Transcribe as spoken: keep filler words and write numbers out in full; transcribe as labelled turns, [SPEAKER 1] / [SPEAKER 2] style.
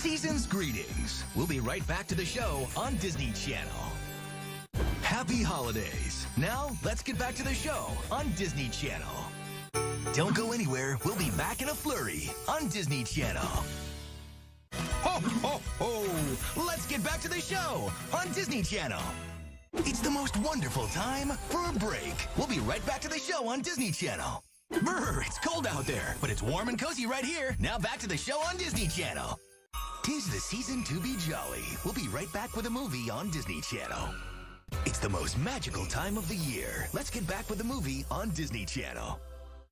[SPEAKER 1] Season's greetings. We'll be right back to the show on Disney Channel. Happy holidays. Now, let's get back to the show on Disney Channel. Don't go anywhere. We'll be back in a flurry on Disney Channel. Ho, ho, ho! Let's get back to the show on Disney Channel. It's the most wonderful time for a break. We'll be right back to the show on Disney Channel. Brr, it's cold out there, but it's warm and cozy right here. Now back to the show on Disney Channel. 'Tis the season to be jolly. We'll be right back with a movie on Disney Channel. It's the most magical time of the year. Let's get back with a movie on Disney Channel.